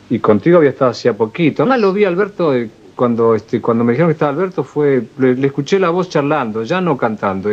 Y contigo había estado hacía poquito. Además lo vi a Alberto cuando me dijeron que estaba Alberto, le escuché la voz charlando, ya no cantando.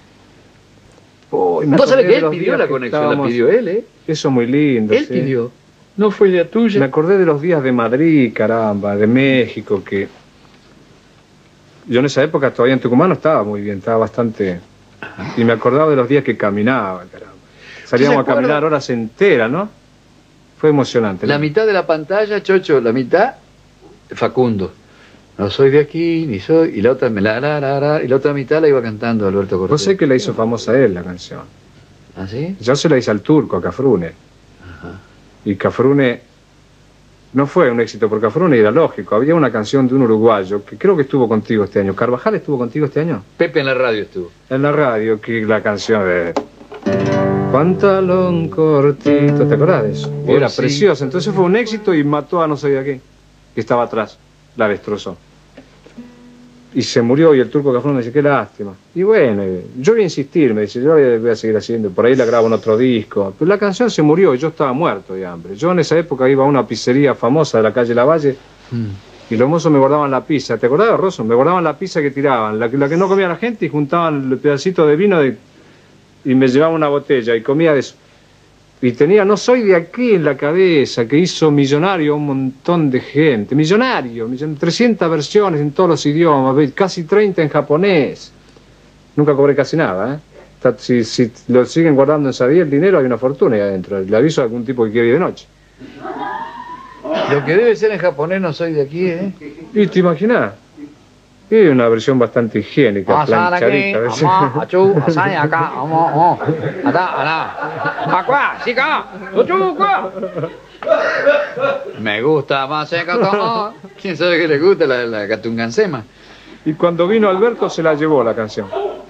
¿Vos sabés que él pidió la conexión? La pidió él, ¿eh? Eso es muy lindo. Él pidió. No fue idea tuya. Me acordé de los días de Madrid, caramba, de México, que... Yo en esa época todavía en Tucumán no estaba muy bien, estaba bastante... Y me acordaba de los días que caminaba, caramba. Salíamos a caminar horas enteras, ¿no? Fue emocionante. La mitad de la pantalla, Chocho, la mitad, Facundo. No soy de aquí, ni soy... Y la otra, y la otra mitad la iba cantando Alberto Cortés. Vos sé que la hizo famosa él, la canción. ¿Ah, sí? Yo se la hice al turco, a Cafrune. Ajá. Y Cafrune no fue un éxito, porque Cafrune era lógico. Había una canción de un uruguayo que creo que estuvo contigo este año. ¿Carvajal estuvo contigo este año? Pepe en la radio estuvo. En la radio, que la canción de... Pantalón cortito, ¿te acordás de eso? Era preciosa, entonces fue un éxito y mató a no sé de qué, que estaba atrás, la destrozó. Y se murió y el turco Cafrune me dice, qué lástima. Y bueno, yo voy a insistir, me dice, yo voy a seguir haciendo, por ahí la grabo en otro disco. Pero la canción se murió y yo estaba muerto de hambre. Yo en esa época iba a una pizzería famosa de la calle Lavalle y los mozos me guardaban la pizza. ¿Te acordás, Rosso? Me guardaban la pizza que tiraban, la que no comía la gente, y juntaban el pedacito de vino y me llevaba una botella y comía de eso. Y tenía No soy de aquí en la cabeza, que hizo millonario a un montón de gente. Millonario, 300 versiones en todos los idiomas, casi 30 en japonés. Nunca cobré casi nada, ¿eh? Si lo siguen guardando en Sadie el dinero, hay una fortuna ahí adentro. Le aviso a algún tipo que quiere ir de noche. Lo que debe ser en japonés No soy de aquí, ¿eh? ¿Y te imaginas? Es una versión bastante higiénica, planchadita. Me gusta más ¿Quién sabe qué le gusta la catungancema? Y cuando vino Alberto se la llevó la canción.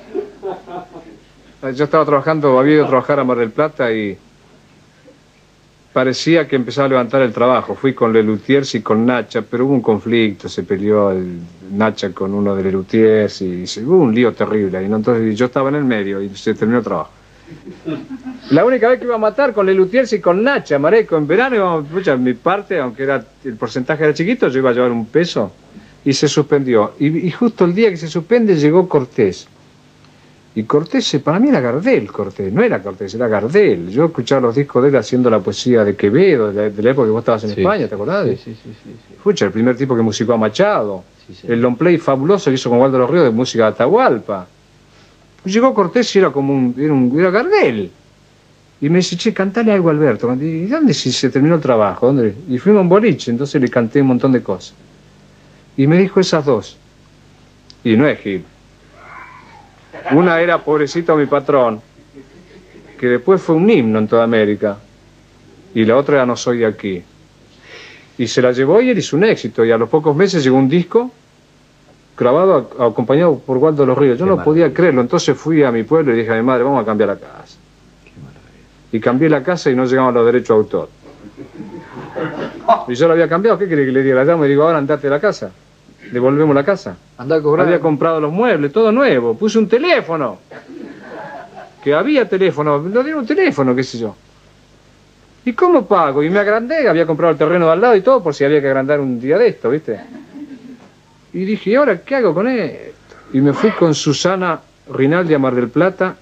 Yo estaba trabajando, había ido a trabajar a Mar del Plata y parecía que empezaba a levantar el trabajo. Fui con Lelutiers y con Nacha, pero hubo un conflicto, se peleó Nacha con uno de Lelutiers y hubo un lío terrible ahí, ¿no? Entonces yo estaba en el medio y se terminó el trabajo. La única vez que iba a matar con Lelutiers y con Nacha, Mareco, en verano, pucha, mi parte, aunque el porcentaje era chiquito, yo iba a llevar un peso y se suspendió. Y justo el día que se suspende llegó Cortés. Y Cortés, para mí era Gardel, Cortés, no era Cortés, era Gardel. Yo escuchaba los discos de él haciendo la poesía de Quevedo, de la época que vos estabas en España, ¿te acordás? Sí. Escucha, el primer tipo que musicó a Machado, Sí. el long play fabuloso que hizo con Waldo Los Ríos de música de Atahualpa. Llegó Cortés y era como era Gardel. Y me dice, che, cantale algo a Alberto. ¿Y dónde se terminó el trabajo? ¿Dónde? Y fuimos a un boliche, entonces le canté un montón de cosas. Y me dijo esas dos. Y no es Gil. Una era Pobrecito mi patrón, que después fue un himno en toda América. Y la otra era No soy de aquí. Y se la llevó y él hizo un éxito. Y a los pocos meses llegó un disco grabado, acompañado por Waldo Los Ríos. Yo no podía creerlo. Entonces fui a mi pueblo y dije a mi madre, vamos a cambiar la casa. Y cambié la casa y no llegaban los derechos de autor. Y yo la había cambiado. ¿Qué quería que le diera? La llamo y digo, ahora andate de la casa. Devolvemos la casa. Andá a cobrar. Había comprado los muebles, todo nuevo. Puse un teléfono. Que había teléfono. No dieron un teléfono, qué sé yo. ¿Y cómo pago? Y me agrandé. Había comprado el terreno de al lado y todo por si había que agrandar un día de esto, ¿viste? Y dije, ¿y ahora qué hago con esto? Y me fui con Susana Rinaldi a Mar del Plata.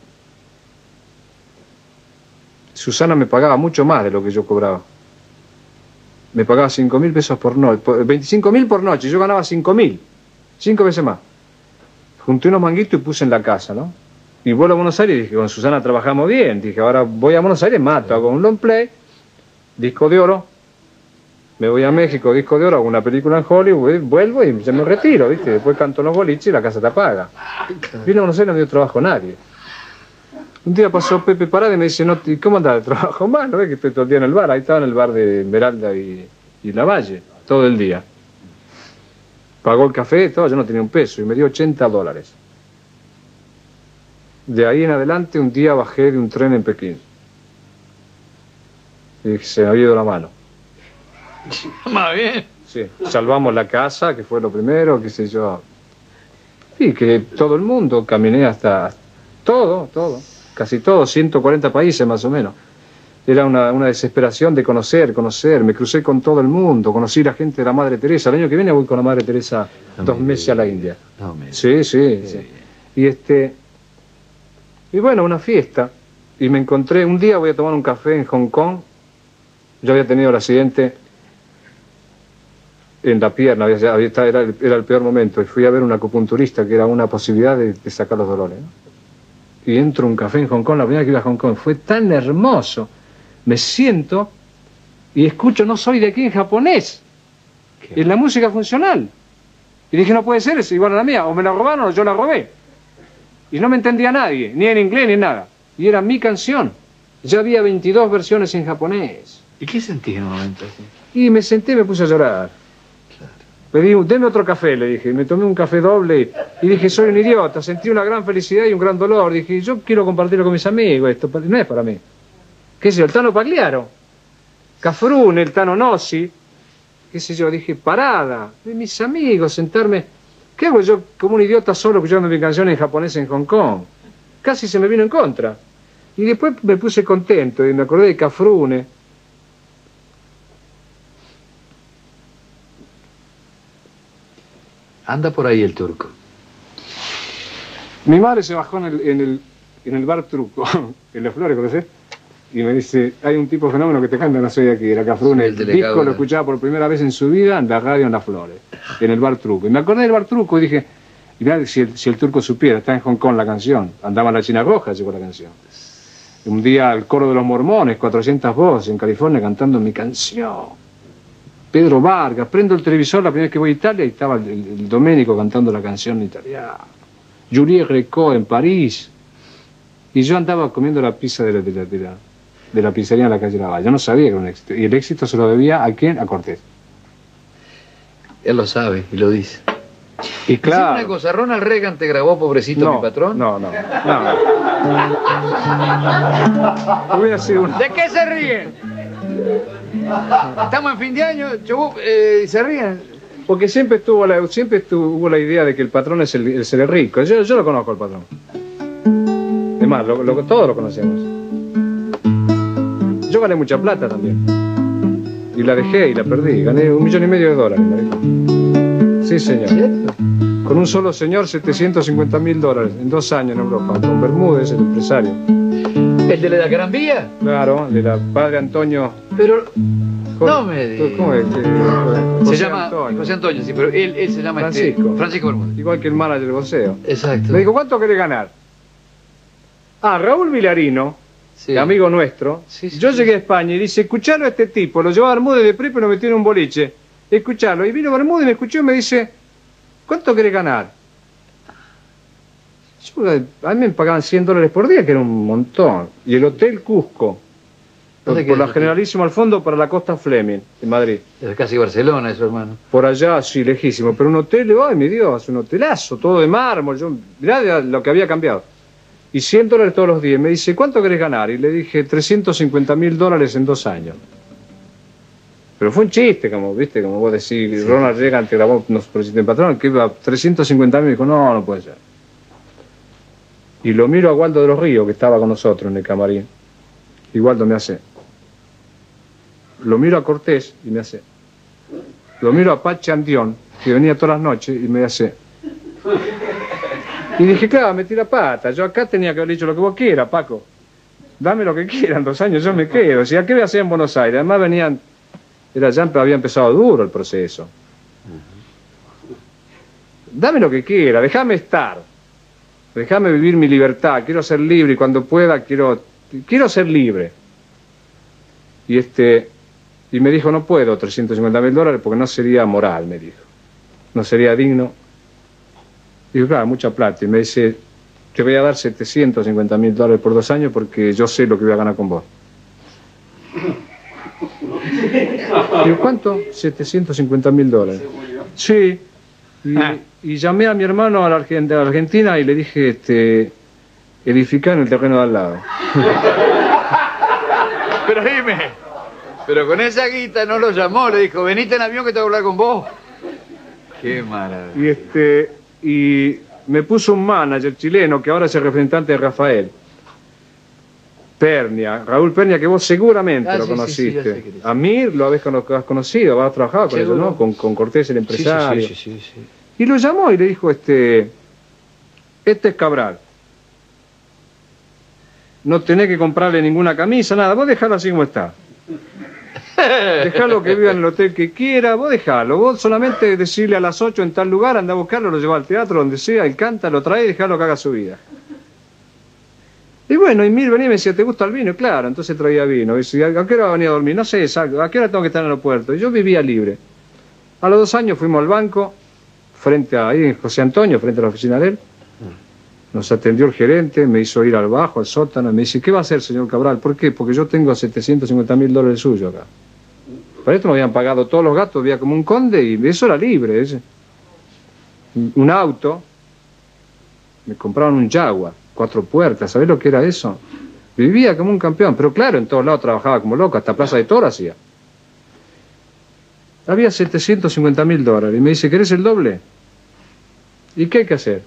Susana me pagaba mucho más de lo que yo cobraba. Me pagaba 5.000 pesos por noche, 25.000 por noche, yo ganaba 5.000, 5 veces más. Junté unos manguitos y puse en la casa, ¿no? Y vuelvo a Buenos Aires y dije, con Susana trabajamos bien. Dije, ahora voy a Buenos Aires, mato, hago un long play, disco de oro, me voy a México, disco de oro, hago una película en Hollywood, vuelvo y ya me retiro, ¿viste? Después canto en los boliches y la casa te paga. Vine a Buenos Aires, no me dio trabajo nadie. Un día pasó Pepe Parada y me dice, ¿cómo andás de trabajo? Más, ¿no ves que estoy todo el día en el bar? Ahí estaba en el bar de Esmeralda y Lavalle, todo el día. Pagó el café, todo, yo no tenía un peso y me dio $80. De ahí en adelante, un día bajé de un tren en Pekín. Y se me había ido la mano. Más bien. Sí, salvamos la casa, que fue lo primero, qué sé yo. Y que todo el mundo, caminé hasta todo. Casi todo, 140 países más o menos. Era una desesperación de conocer. Me crucé con todo el mundo, conocí la gente de la Madre Teresa. El año que viene voy con la Madre Teresa 2 meses a la India. Sí. Y bueno, una fiesta. Y me encontré, un día voy a tomar un café en Hong Kong. Yo había tenido el accidente en la pierna, era el peor momento. Y fui a ver un acupunturista, que era una posibilidad de sacar los dolores, ¿no? Y entro a un café en Hong Kong, la primera vez que iba a Hong Kong. Fue tan hermoso. Me siento y escucho "No soy de aquí" en japonés. Es la música funcional. Y dije, no puede ser, es igual a la mía. O me la robaron o yo la robé. Y no me entendía nadie, ni en inglés ni en nada. Y era mi canción. Ya había 22 versiones en japonés. ¿Y qué sentí en un momento así? Y me senté y me puse a llorar. Claro. Pedí, deme otro café, le dije. Me tomé un café doble y dije, soy un idiota. Sentí una gran felicidad y un gran dolor. Dije, yo quiero compartirlo con mis amigos. Esto no es para mí. ¿Qué sé yo? El Tano Pagliaro, Cafrune, el Tano Nossi. ¿Qué sé yo? Dije, parada. De mis amigos, sentarme. ¿Qué hago yo como un idiota solo escuchando mi canción en japonés en Hong Kong? Casi se me vino en contra. Y después me puse contento y me acordé de Cafrune. Anda por ahí el turco. Mi madre se bajó en el bar Truco, en Las Flores, ¿conocés? Y me dice, hay un tipo fenómeno que te canta, no soy de aquí, era Cafrune. El disco lo escuchaba por primera vez en su vida en la radio en Las Flores, en el bar Truco. Y me acordé del bar Truco y dije, mirá, si el turco supiera, está en Hong Kong la canción. Andaba en la China Roja, llegó la canción. Un día el coro de los mormones, 400 voces en California cantando mi canción. Pedro Vargas, prendo el televisor la primera vez que voy a Italia y estaba el Domenico cantando la canción en italiano. Julie Greco en París. Y yo andaba comiendo la pizza de la pizzería en la calle Lavalle. Yo no sabía que era un éxito. Y el éxito se lo debía ¿a quién? A Cortés. Él lo sabe y lo dice. Y claro. Una cosa, ¿Ronald Reagan te grabó Pobrecito mi patrón? No. Hubiera sido ¿De qué se ríen? Estamos en fin de año, se ríen. Porque siempre hubo la idea de que el patrón es el ser rico. Yo lo conozco, el patrón. Es más, todos lo conocemos. Yo gané mucha plata también. Y la dejé y la perdí. Gané $1,5 millones, marico. Sí, señor. ¿Cierto? Con un solo señor, $750.000 en 2 años en Europa. Con Bermúdez, el empresario. ¿El de la Gran Vía? Claro, de la padre Antonio. Pero no me digas. ¿Cómo es? Se llama José Antonio, sí, pero él se llama Francisco Bermúdez. Igual que el manager del boxeo. Exacto. Me dijo, ¿cuánto querés ganar? Raúl Vilarino, sí, amigo nuestro. Sí, yo llegué a España y dice, escuchalo a este tipo, lo llevó a Bermúdez de Prepo y lo metió en un boliche. Escuchalo. Y vino Bermúdez y me escuchó y me dice, ¿cuánto querés ganar? A mí me pagaban $100 por día, que era un montón. Y el Hotel Cusco, por la Generalísimo al fondo para la Costa Fleming, en Madrid. Es casi Barcelona eso, hermano. Por allá, sí, lejísimo. Pero un hotel, ay, mi Dios, un hotelazo, todo de mármol. Mirá lo que había cambiado. Y $100 todos los días. Me dice, ¿cuánto querés ganar? Y le dije, $350.000 en 2 años. Pero fue un chiste, como, ¿viste? Como vos decís, sí. Ronald Reagan te grabó unos Pobrecito mi patrón, que iba 350.000, me dijo, no puede ser. Y lo miro a Waldo de los Ríos, que estaba con nosotros en el camarín. Y Waldo me hace. Lo miro a Cortés y me hace. Lo miro a Pachi Andión, que venía todas las noches, y me hace. Y dije, claro, metí la pata. Yo acá tenía que haber dicho lo que vos quieras, Paco. Dame lo que quieran, 2 años, yo me quedo. Si ¿qué voy a hacer en Buenos Aires? Además venían. Ya había empezado duro el proceso. Dame lo que quiera, déjame estar. Déjame vivir mi libertad, quiero ser libre y cuando pueda quiero ser libre. Y me dijo, no puedo $350.000 porque no sería moral, me dijo. No sería digno. Digo, claro, mucha plata. Y me dice, te voy a dar $750.000 por 2 años porque yo sé lo que voy a ganar con vos. Digo, ¿cuánto? $750.000. Sí. Y llamé a mi hermano a la Argentina y le dije, edificar en el terreno de al lado. Pero dime, pero con esa guita no lo llamó, le dijo, venite en avión que tengo que hablar con vos. Qué maravilla. Y me puso un manager chileno que ahora es el representante de Rafael. Pernia, Raúl Pernia, que vos seguramente lo sí, conociste. sí, ya sé quién es. A Mir lo has conocido, has trabajado con Seguro. ellos, ¿no? Con Cortés, el empresario. Sí. Y lo llamó y le dijo, este es Cabral. No tenés que comprarle ninguna camisa, nada, vos dejalo así como está. Dejalo que viva en el hotel que quiera, vos dejalo. Vos solamente decirle a las 8 en tal lugar, anda a buscarlo, lo lleva al teatro, donde sea, él canta, lo trae y dejalo que haga su vida. Y bueno, y Mir venía y me decía, ¿te gusta el vino? Claro, entonces traía vino. Y decía, ¿a qué hora va a venir a dormir? No sé, exacto, ¿a qué hora tengo que estar en el aeropuerto? Y yo vivía libre. A los 2 años fuimos al banco, ahí en José Antonio, frente a la oficina de él. Nos atendió el gerente, me hizo ir al bajo, al sótano, me dice, ¿qué va a hacer, señor Cabral? ¿Por qué? Porque yo tengo $750.000 suyos acá. Para esto me habían pagado todos los gastos, había como un conde y eso era libre. Un auto, me compraron un Jaguar, 4 puertas, ¿sabés lo que era eso? Vivía como un campeón, pero claro, en todos lados trabajaba como loco, hasta Plaza de Toro hacía. Había $750.000 y me dice, ¿querés el doble? ¿Y qué hay que hacer?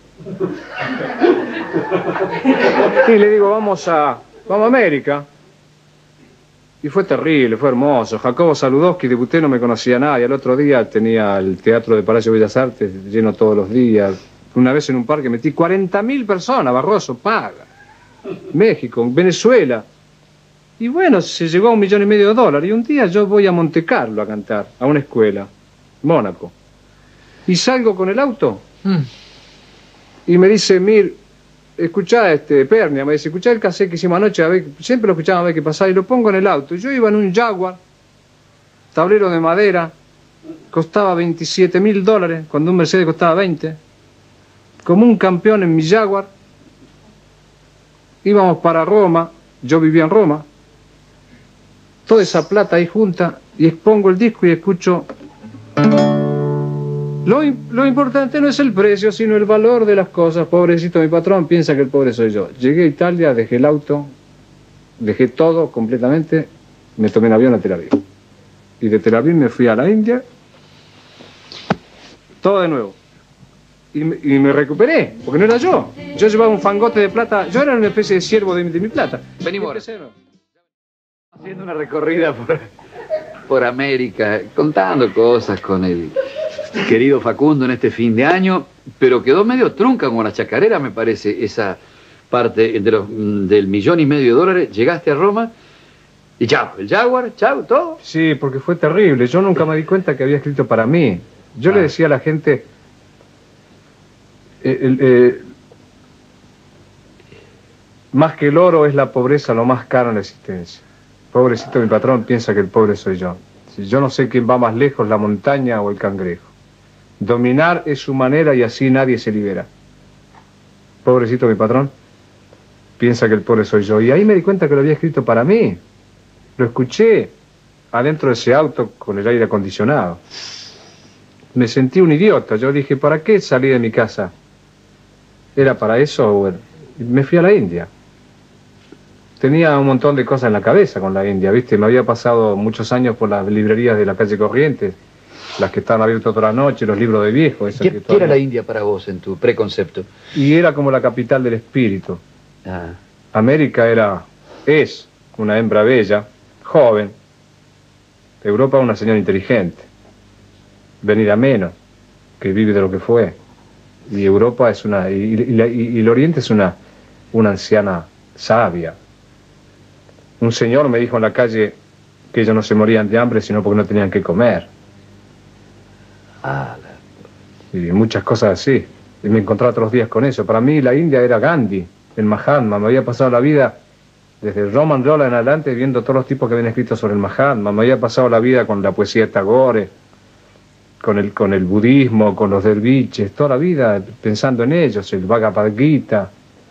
Y le digo, vamos a América. Y fue terrible, fue hermoso. Jacobo Saludowski, debuté, no me conocía nadie. Al otro día tenía el Teatro de Palacio de Bellas Artes lleno todos los días. Una vez en un parque metí 40.000 personas, Barroso, paga. México, Venezuela. Y bueno, se llegó a $1,500,000. Y un día yo voy a Monte Carlo a cantar, a una escuela, Mónaco. Y salgo con el auto. Y me dice, Mir, escuchá Pernia, me dice, escuchá el cassette que hicimos anoche, a ver, siempre lo escuchaba a ver qué pasaba, y lo pongo en el auto. Yo iba en un Jaguar, tablero de madera, costaba $27.000, cuando un Mercedes costaba 20. Como un campeón en mi Jaguar. Íbamos para Roma, yo vivía en Roma. Toda esa plata ahí junta, y expongo el disco y escucho... Lo importante no es el precio, sino el valor de las cosas. Pobrecito mi patrón, piensa que el pobre soy yo. Llegué a Italia, dejé el auto, dejé todo completamente, me tomé en avión a Tel Aviv. Y de Tel Aviv me fui a la India, todo de nuevo. Y me recuperé, porque no era yo. Yo llevaba un fangote de plata, yo era una especie de siervo de mi plata. Venimos haciendo una recorrida por América, contando cosas con el querido Facundo en este fin de año, pero quedó medio trunca como la chacarera, me parece, esa parte del $1,500,000. Llegaste a Roma y chao, el Jaguar, chao, todo. Sí, porque fue terrible. Yo nunca me di cuenta que había escrito para mí. Yo le decía a la gente, más que el oro es la pobreza lo más caro en la existencia. Pobrecito mi patrón piensa que el pobre soy yo. Si yo no sé quién va más lejos, la montaña o el cangrejo. Dominar es su manera y así nadie se libera. Pobrecito mi patrón piensa que el pobre soy yo. Y ahí me di cuenta que lo había escrito para mí. Lo escuché adentro de ese auto con el aire acondicionado. Me sentí un idiota. Yo dije, ¿para qué salí de mi casa? ¿Era para eso? Bueno, me fui a la India. Tenía un montón de cosas en la cabeza con la India, ¿viste? Me había pasado muchos años por las librerías de la calle Corrientes, las que estaban abiertas toda la noche, los libros de viejo. ¿Qué era la India para vos en tu preconcepto? Y era como la capital del espíritu. América es una hembra bella, joven. Europa una señora inteligente, venida menos, que vive de lo que fue. Y Europa es y el Oriente es una anciana sabia. Un señor me dijo en la calle que ellos no se morían de hambre sino porque no tenían que comer. Y muchas cosas así. Y me encontraba todos los días con eso. Para mí la India era Gandhi, el Mahatma. Me había pasado la vida desde el Roman Rolla en adelante viendo todos los tipos que habían escrito sobre el Mahatma. Me había pasado la vida con la poesía de Tagore, con el budismo, con los derviches, toda la vida pensando en ellos, el Bhagavad Gita,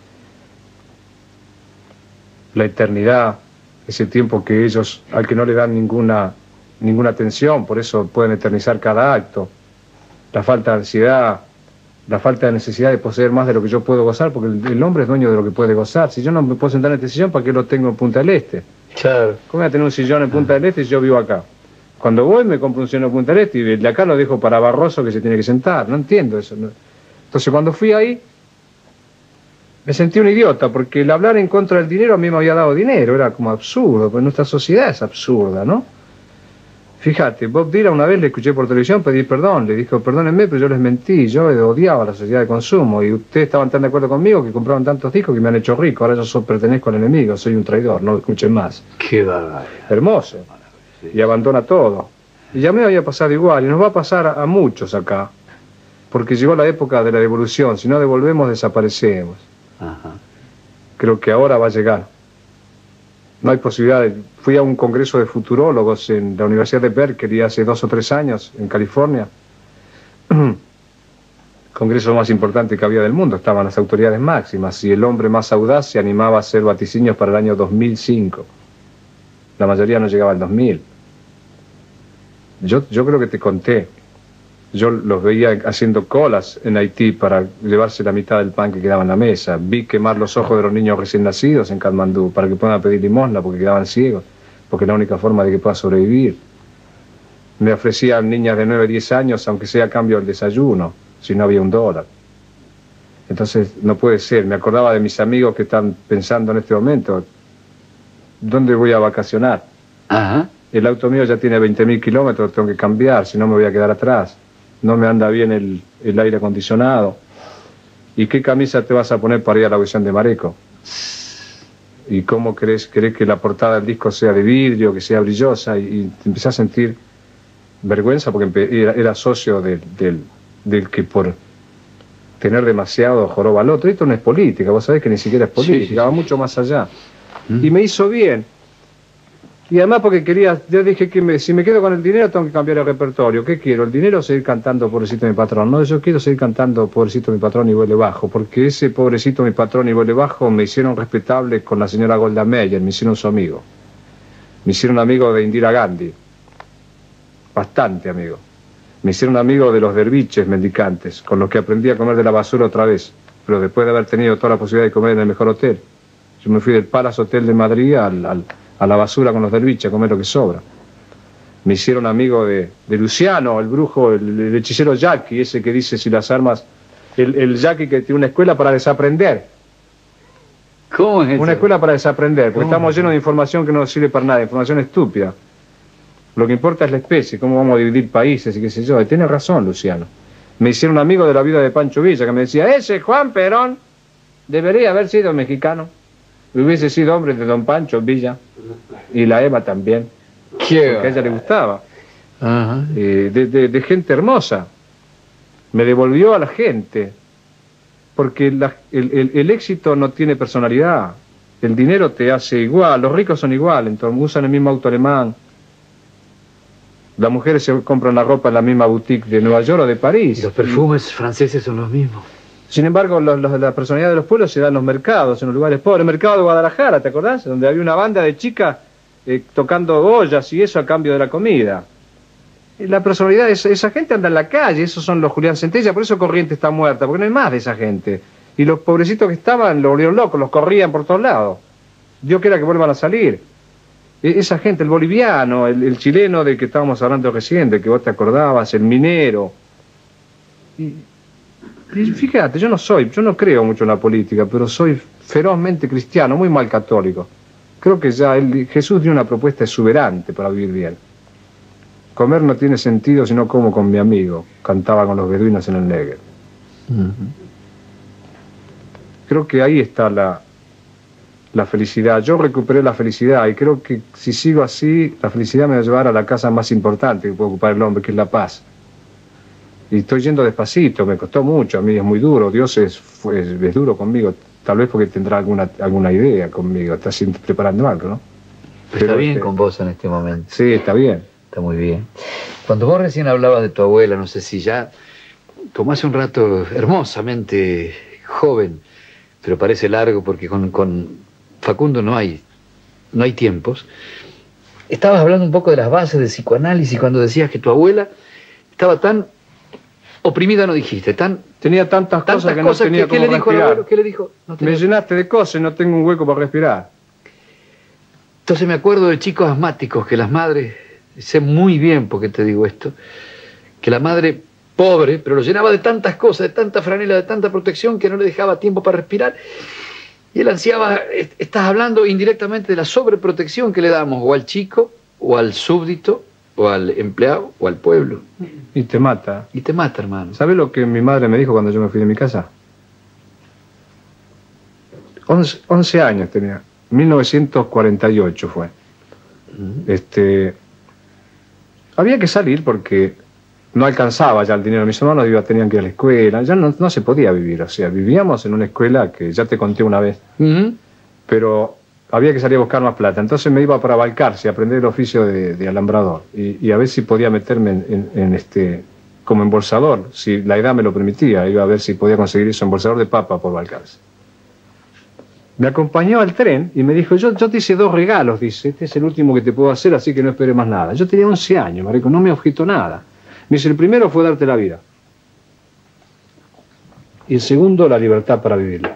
la eternidad, ese tiempo que ellos, al que no le dan ninguna atención, por eso pueden eternizar cada acto, la falta de ansiedad, la falta de necesidad de poseer más de lo que yo puedo gozar, porque el hombre es dueño de lo que puede gozar. Si yo no me puedo sentar en este sillón, ¿para qué lo tengo en Punta del Este? Claro. ¿Cómo voy a tener un sillón en Punta del Este si yo vivo acá? Cuando voy me compro un sillón en Punta del Este y de acá lo dejo para Barroso que se tiene que sentar. No entiendo eso. No. Entonces cuando fui ahí, Me sentí un idiota, porque el hablar en contra del dinero a mí me había dado dinero, era como absurdo, porque nuestra sociedad es absurda, ¿no? Fíjate, Bob Dylan una vez le escuché por televisión pedir perdón, le dijo, perdónenme, pero yo les mentí, yo odiaba la sociedad de consumo, y ustedes estaban tan de acuerdo conmigo que compraron tantos discos que me han hecho rico, ahora yo pertenezco al enemigo, soy un traidor, no lo escuchen más. Qué barbaridad. Hermoso. Sí. Y abandona todo. Y ya me había pasado igual, y nos va a pasar a muchos acá, porque llegó la época de la devolución, si no devolvemos desaparecemos. Ajá. Creo que ahora va a llegar. No hay posibilidad. Fui a un congreso de futurólogos en la Universidad de Berkeley hace 2 o 3 años, en California. El congreso más importante que había del mundo. Estaban las autoridades máximas y el hombre más audaz se animaba a hacer vaticinios para el año 2005. La mayoría no llegaba al 2000. Yo creo que te conté. Yo los veía haciendo colas en Haití para llevarse la mitad del pan que quedaba en la mesa. Vi quemar los ojos de los niños recién nacidos en Katmandú para que puedan pedir limosna porque quedaban ciegos, porque es la única forma de que puedan sobrevivir. Me ofrecían niñas de 9, 10 años, aunque sea a cambio del desayuno, si no había $1. Entonces, no puede ser. Me acordaba de mis amigos que están pensando en este momento, ¿dónde voy a vacacionar? Ajá. El auto mío ya tiene 20.000 kilómetros, tengo que cambiar, si no me voy a quedar atrás. No me anda bien el aire acondicionado. ¿Y qué camisa te vas a poner para ir a la audición de Mareco? ¿Y cómo querés que la portada del disco sea de vidrio, que sea brillosa? Y te empecé a sentir vergüenza porque era socio del que por tener demasiado joroba al otro. Esto no es política, vos sabés que ni siquiera es política, Sí. va mucho más allá. Y me hizo bien. Y además porque quería, yo dije que si me quedo con el dinero tengo que cambiar el repertorio. ¿Qué quiero? ¿El dinero o seguir cantando Pobrecito mi patrón? No, yo quiero seguir cantando Pobrecito mi patrón y Vuele bajo, porque ese Pobrecito mi patrón y Vuele bajo me hicieron respetable con la señora Golda Meir, me hicieron su amigo. Me hicieron amigo de Indira Gandhi, bastante amigo. Me hicieron amigo de los derviches mendicantes, con los que aprendí a comer de la basura otra vez, pero después de haber tenido toda la posibilidad de comer en el mejor hotel. Yo me fui del Palace Hotel de Madrid a la basura con los derviches a comer lo que sobra. Me hicieron amigo de Luciano, el brujo, el hechicero Jackie, ese que dice si las armas... El Jackie que tiene una escuela para desaprender. ¿Cómo es eso? Una escuela para desaprender, porque estamos llenos de información que no sirve para nada, información estúpida. Lo que importa es la especie, cómo vamos a dividir países y qué sé yo. Y tiene razón, Luciano. Me hicieron amigo de la vida de Pancho Villa, que me decía, ese Juan Perón debería haber sido mexicano. Hubiese sido hombre de don Pancho Villa. Y la Eva también. ¿Qué? Porque a ella le gustaba. Ajá. De gente hermosa. Me devolvió a la gente. Porque el éxito no tiene personalidad. El dinero te hace igual. Los ricos son igual. Entonces usan el mismo auto alemán. Las mujeres se compran la ropa en la misma boutique de Nueva York o de París. Y los perfumes franceses son los mismos. Sin embargo, la personalidad de los pueblos se da en los mercados, en los lugares pobres. El mercado de Guadalajara, ¿te acordás? Donde había una banda de chicas tocando ollas y eso a cambio de la comida. Y la personalidad de esa gente anda en la calle, esos son los Julián Centella, por eso Corrientes está muerta, porque no hay más de esa gente. Y los pobrecitos que estaban, los volvieron locos, los corrían por todos lados. Dios quiera que vuelvan a salir. Esa gente, el boliviano, el chileno del que estábamos hablando recién, del que vos te acordabas, el minero. Y fíjate, yo no creo mucho en la política, pero soy ferozmente cristiano, muy mal católico. Creo que ya Jesús dio una propuesta exuberante para vivir bien. Comer no tiene sentido si no como con mi amigo, cantaba con los beduinos en el Negev. Creo que ahí está la felicidad. Yo recuperé la felicidad y creo que si sigo así, la felicidad me va a llevar a la casa más importante que puede ocupar el hombre, que es la paz. Y estoy yendo despacito, me costó mucho, a mí es muy duro, Dios es duro conmigo, tal vez porque tendrá alguna idea conmigo, está siempre preparando algo, ¿no? Pero está bien con vos en este momento. Sí, está bien. Está muy bien. Cuando vos recién hablabas de tu abuela, no sé si ya, como hace un rato, hermosamente joven, pero parece largo porque con Facundo no hay tiempos, estabas hablando un poco de las bases del psicoanálisis cuando decías que tu abuela estaba tan oprimida, no dijiste, tenía tantas cosas que no tenía cómo respirar. ¿Qué le dijo? No tenía... Me llenaste de cosas y no tengo un hueco para respirar. Entonces me acuerdo de chicos asmáticos que las madres, sé muy bien por qué te digo esto, que la madre pobre, pero lo llenaba de tantas cosas, de tanta franela, de tanta protección que no le dejaba tiempo para respirar Y él ansiaba, estás hablando indirectamente de la sobreprotección que le damos o al chico, o al súbdito, o al empleado, o al pueblo. Y te mata. Y te mata, hermano. ¿Sabes lo que mi madre me dijo cuando yo me fui de mi casa? 11 años tenía. 1948 fue. Había que salir porque no alcanzaba ya el dinero. Mis hermanos tenían que ir a la escuela. Ya no se podía vivir. O sea, vivíamos en una escuela que ya te conté una vez. Pero había que salir a buscar más plata. Entonces me iba para Balcarce a aprender el oficio de alambrador. Y a ver si podía meterme como embolsador. Si la edad me lo permitía. Iba a ver si podía conseguir eso, embolsador de papa por Balcarce. Me acompañó al tren y me dijo, yo te hice 2 regalos, dice, este es el último que te puedo hacer, así que no esperes más nada. Yo tenía 11 años, marico, no me objetó nada. Me dice, el primero fue darte la vida. Y el segundo, la libertad para vivirla.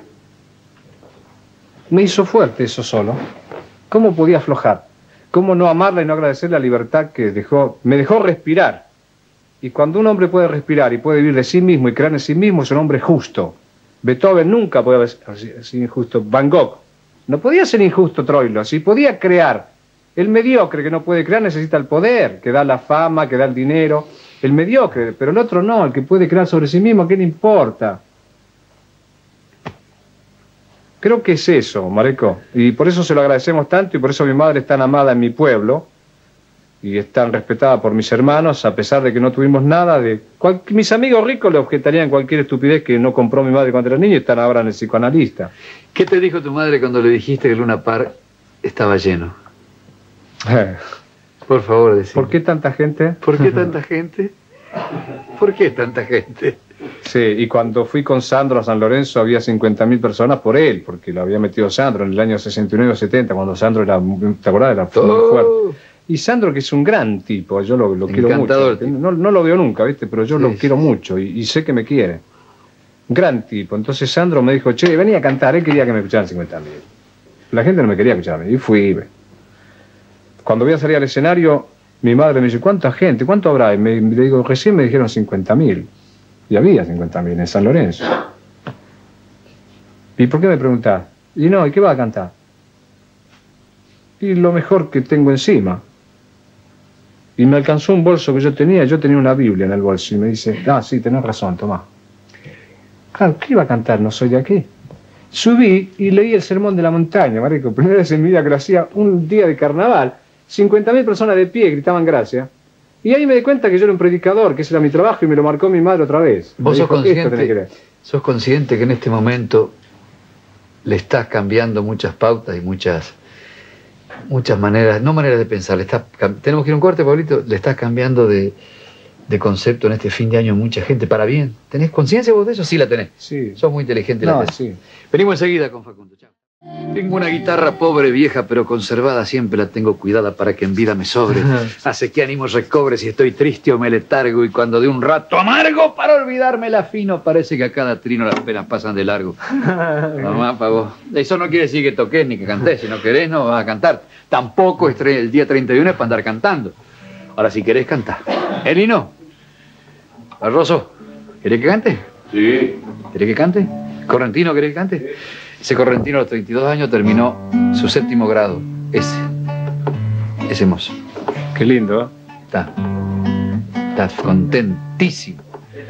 Me hizo fuerte eso solo. ¿Cómo podía aflojar? ¿Cómo no amarla y no agradecer la libertad que me dejó respirar? Y cuando un hombre puede respirar y puede vivir de sí mismo y crear en sí mismo, es un hombre justo. Beethoven nunca podía ser injusto. Van Gogh no podía ser injusto. Troilo, si podía crear. El mediocre que no puede crear necesita el poder, que da la fama, que da el dinero. El mediocre, pero el otro no, el que puede crear sobre sí mismo, ¿qué le importa? Creo que es eso, Mareco. Y por eso se lo agradecemos tanto y por eso mi madre es tan amada en mi pueblo. Y es tan respetada por mis hermanos, a pesar de que no tuvimos nada de... Mis amigos ricos le objetarían cualquier estupidez que no compró mi madre cuando era niño y están ahora en el psicoanalista. ¿Qué te dijo tu madre cuando le dijiste que el Luna Park estaba lleno? Por favor, decime. ¿Por qué tanta gente? ¿Por qué tanta gente? ¿Por qué tanta gente? Sí, y cuando fui con Sandro a San Lorenzo había 50.000 personas por él, porque lo había metido Sandro en el año 69 o 70, cuando Sandro era, ¿te acordás? Era muy fuerte. Y Sandro, que es un gran tipo, yo lo quiero mucho. No lo veo nunca, ¿viste? Pero yo lo quiero mucho y sé que me quiere. Gran tipo. Entonces Sandro me dijo, che, venía a cantar. Él quería que me escucharan 50.000. La gente no me quería escucharme. Y fui. Cuando voy a salir al escenario, mi madre me dice, ¿cuánta gente? ¿Cuánto habrá? Y le digo, recién me dijeron 50.000. Y había 50.000 en San Lorenzo. ¿Y por qué me preguntás? Y no, ¿y qué vas a cantar? Y lo mejor que tengo encima. Y me alcanzó un bolso que yo tenía una Biblia en el bolso, y me dice, sí, tenés razón, tomá. Claro, ¿qué iba a cantar? No soy de aquí. Subí y leí el Sermón de la Montaña, marico, primera vez en mi vida que lo hacía un día de carnaval, 50.000 personas de pie gritaban gracias, y ahí me di cuenta que yo era un predicador, que ese era mi trabajo, y me lo marcó mi madre otra vez. ¿Vos sos consciente que en este momento le estás cambiando muchas pautas y muchas maneras, no maneras de pensar? Tenemos que ir a un corte, Pablito. Le estás cambiando de concepto en este fin de año a mucha gente, para bien. ¿Tenés conciencia vos de eso? Sí la tenés. Sí. Sos muy inteligente. Sí. Venimos enseguida con Facundo. Chao. Tengo una guitarra pobre, vieja, pero conservada. Siempre la tengo cuidada para que en vida me sobre. Hace que ánimo recobre si estoy triste o me letargo. Y cuando de un rato amargo para olvidarme la afino, parece que a cada trino las penas pasan de largo. Mamá, pa' vos. Eso no quiere decir que toques ni que cantes. Si no querés, no vas a cantar. Tampoco el día 31 es para andar cantando. Ahora, si querés, cantá. Elino. Barroso, ¿querés que cante? Sí. ¿Querés que cante? ¿Correntino querés que cante? Ese correntino a los 32 años terminó su 7º grado. Ese mozo. Qué lindo, ¿eh? Está contentísimo.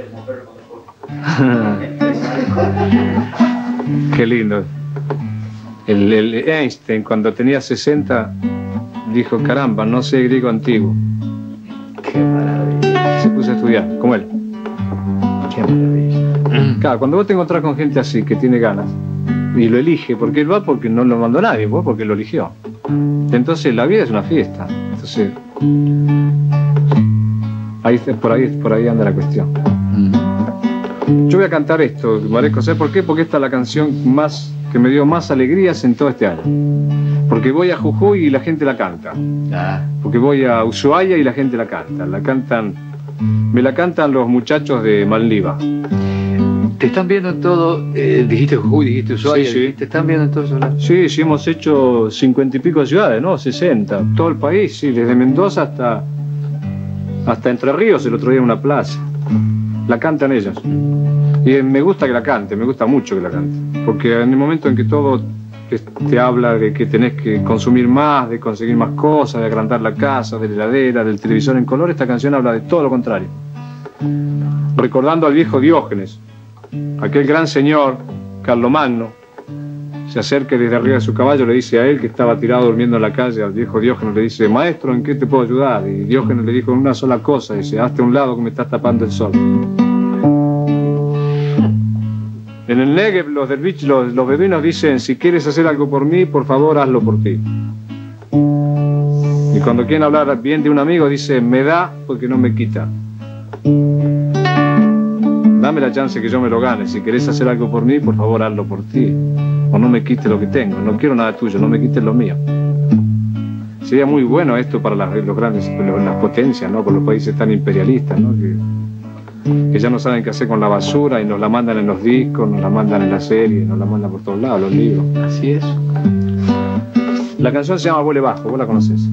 Qué lindo. El Einstein, cuando tenía 60, dijo, caramba, no sé griego antiguo. Qué maravilla. Se puso a estudiar, como él. Qué maravilla. Claro, cuando vos te encontrás con gente así, que tiene ganas, y lo elige, porque él va porque no lo mandó nadie, vos porque lo eligió. Entonces la vida es una fiesta. Entonces, por ahí anda la cuestión. Yo voy a cantar esto, Mareco, ¿sabes por qué? Porque esta es la canción que me dio más alegrías en todo este año. Porque voy a Jujuy y la gente la canta. Porque voy a Ushuaia y la gente la canta. Me la cantan los muchachos de Malniva. ¿Te están viendo en todo? Dijiste Jujuy, dijiste Ushuaia. Sí. ¿Te están viendo en todos esos lados? Sí, hemos hecho 50 y pico ciudades, ¿no? 60. Todo el país, sí, desde Mendoza hasta Entre Ríos, el otro día en una plaza. La cantan ellos. Y me gusta que la cante, me gusta mucho que la cante. Porque en el momento en que todo que te habla de que tenés que consumir más, de conseguir más cosas, de agrandar la casa, de la heladera, del televisor en color. Esta canción habla de todo lo contrario. Recordando al viejo Diógenes, aquel gran señor, Carlomagno, se acerca y desde arriba de su caballo le dice a él, que estaba tirado durmiendo en la calle, al viejo Diógenes, le dice: maestro, ¿en qué te puedo ayudar? Y Diógenes le dijo: en una sola cosa, dice: hazte a un lado que me estás tapando el sol. En el Negev los beduinos dicen: si quieres hacer algo por mí, por favor hazlo por ti. Y cuando quieren hablar bien de un amigo, dice: me da porque no me quita. Dame la chance que yo me lo gane. Si querés hacer algo por mí, por favor hazlo por ti. O no me quites lo que tengo. No quiero nada tuyo, no me quites lo mío. Sería muy bueno esto para las potencias, ¿no? Por los países tan imperialistas, ¿no? Que ya no saben qué hacer con la basura y nos la mandan en los discos, nos la mandan en la serie, nos la mandan por todos lados, los libros. Así es. La canción se llama Vuele Bajo, vos la conocés.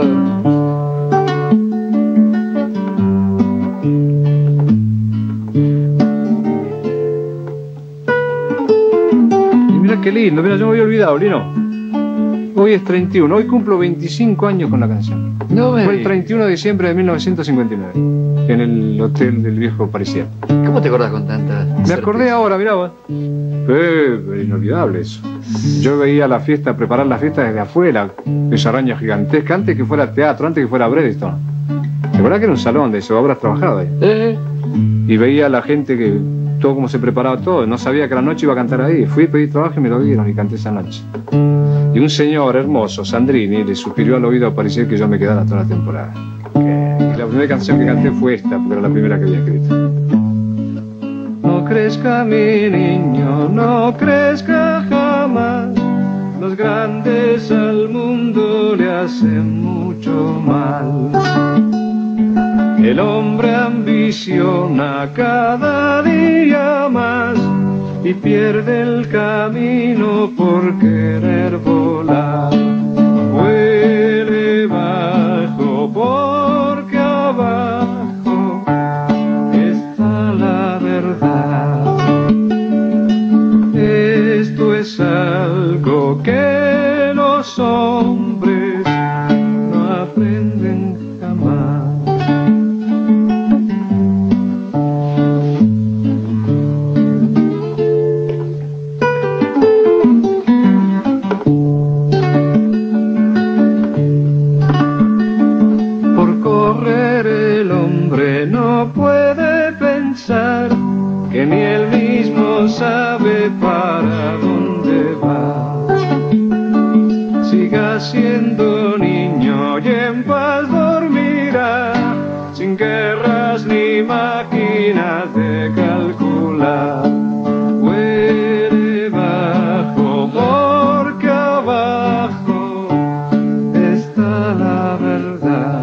Y mira qué lindo, mira, yo me había olvidado, Lino. Hoy es 31, hoy cumplo 25 años con la canción. No me... Fue el 31 de diciembre de 1959, en el hotel del viejo Parisier. ¿Cómo te acordás con tanta Me acordé ahora, mirá vos. Inolvidable eso. Yo veía la fiesta, preparar la fiesta desde afuera, esa araña gigantesca, antes que fuera teatro, antes que fuera Bredeston. ¿De verdad que era un salón de eso? Habrás trabajado ahí. Y veía a la gente que todo como se preparaba todo. No sabía que la noche iba a cantar ahí. Fui a pedir trabajo y me lo dieron y canté esa noche. Y un señor hermoso, Sandrini, le sugirió al oído a Parisier que yo me quedara toda la temporada. Y la primera canción que canté fue esta, porque era la primera que había escrito. No crezca mi niño, no crezca jamás. Los grandes al mundo le hacen mucho mal. El hombre ambiciona cada día más y pierde el camino por querer volar. Vuele bajo porque abajo está la verdad. Esto es algo que los hombres no aprenden jamás. No puede pensar que ni él mismo sabe para dónde va. Siga siendo niño y en paz dormirá, sin guerras ni máquinas de calcular. Vuele bajo porque abajo está la verdad.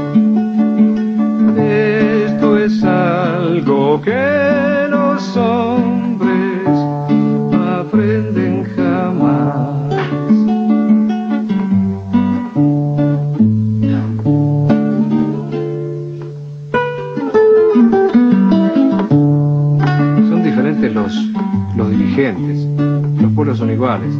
Es algo que los hombres no aprenden jamás. Son diferentes los dirigentes, los pueblos son iguales.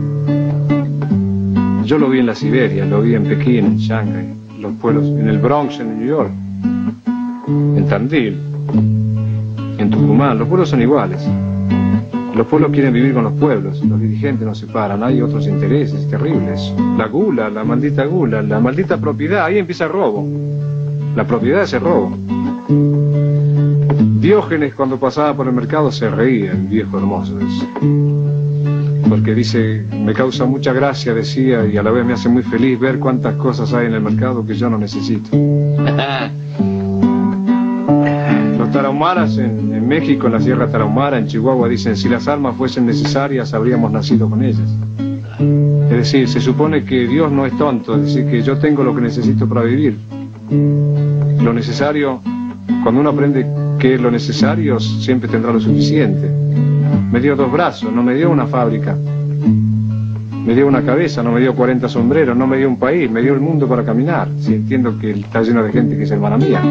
Yo lo vi en la Siberia, lo vi en Pekín, en Shanghái, los pueblos, en el Bronx, en New York, en Tandil, en Tucumán. Los pueblos son iguales. Los pueblos quieren vivir con los pueblos, los dirigentes nos separan, hay otros intereses terribles. La gula, la maldita propiedad, ahí empieza el robo. La propiedad es el robo. Diógenes cuando pasaba por el mercado se reía, el viejo hermoso, porque dice: me causa mucha gracia, decía, y a la vez me hace muy feliz ver cuántas cosas hay en el mercado que yo no necesito. Los tarahumaras en México, en la Sierra Tarahumara, en Chihuahua, dicen: si las armas fuesen necesarias, habríamos nacido con ellas. Es decir, se supone que Dios no es tonto, es decir, que yo tengo lo que necesito para vivir. Lo necesario, cuando uno aprende qué es lo necesario, siempre tendrá lo suficiente. Me dio 2 brazos, no me dio una fábrica. Me dio una cabeza, no me dio 40 sombreros, no me dio un país, me dio el mundo para caminar. Sí, entiendo que está lleno de gente que es hermana mía.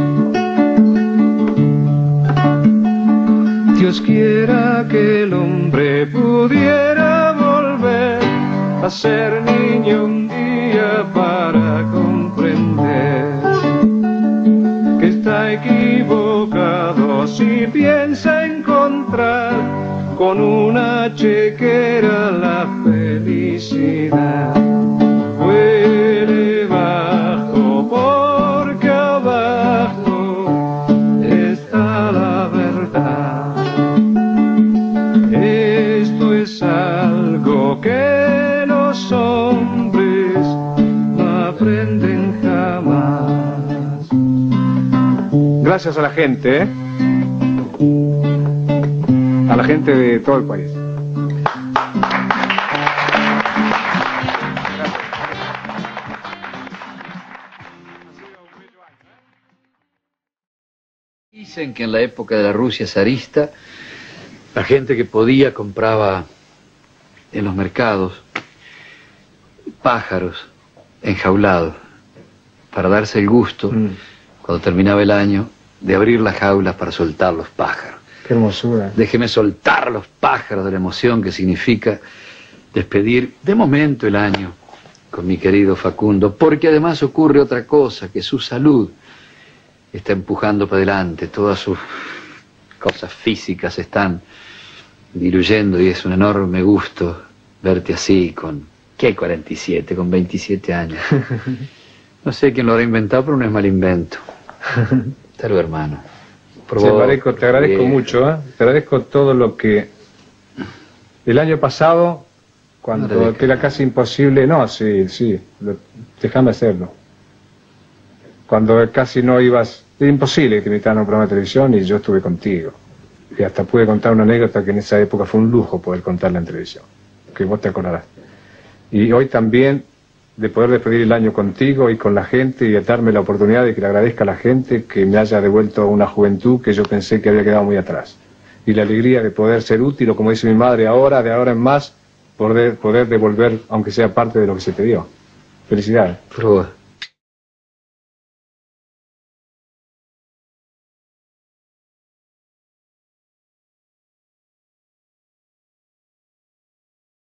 Dios quiera que el hombre pudiera volver a ser niño un día para comprender que está equivocado si piensa encontrar con una chequera la felicidad. Huele bajo porque abajo está la verdad. Esto es algo que los hombres no aprenden jamás. Gracias a la gente, a la gente de todo el país. Dicen que en la época de la Rusia zarista, la gente que podía compraba en los mercados pájaros enjaulados para darse el gusto, cuando terminaba el año, de abrir las jaulas para soltar los pájaros. Qué hermosura. Déjeme soltar los pájaros de la emoción que significa despedir de momento el año con mi querido Facundo, porque además ocurre otra cosa, que su salud está empujando para adelante, todas sus cosas físicas están diluyendo y es un enorme gusto verte así con, ¿qué 47? Con 27 años. No sé quién lo habrá inventado, pero no es mal invento. Hasta luego, hermano. Sí, Mareco, te agradezco mucho, ¿eh? Te agradezco todo lo que el año pasado, cuando te era casi imposible, no, sí, déjame hacerlo. Cuando casi no ibas, era imposible que me invitaran a un programa de televisión y yo estuve contigo. Y hasta pude contar una anécdota que en esa época fue un lujo poder contarla en televisión, que vos te acordarás. Y hoy también de poder despedir el año contigo y con la gente y de darme la oportunidad de que le agradezca a la gente que me haya devuelto una juventud que yo pensé que había quedado muy atrás. Y la alegría de poder ser útil, o como dice mi madre ahora, de ahora en más, poder devolver, aunque sea parte de lo que se te dio. Felicidades. Por favor.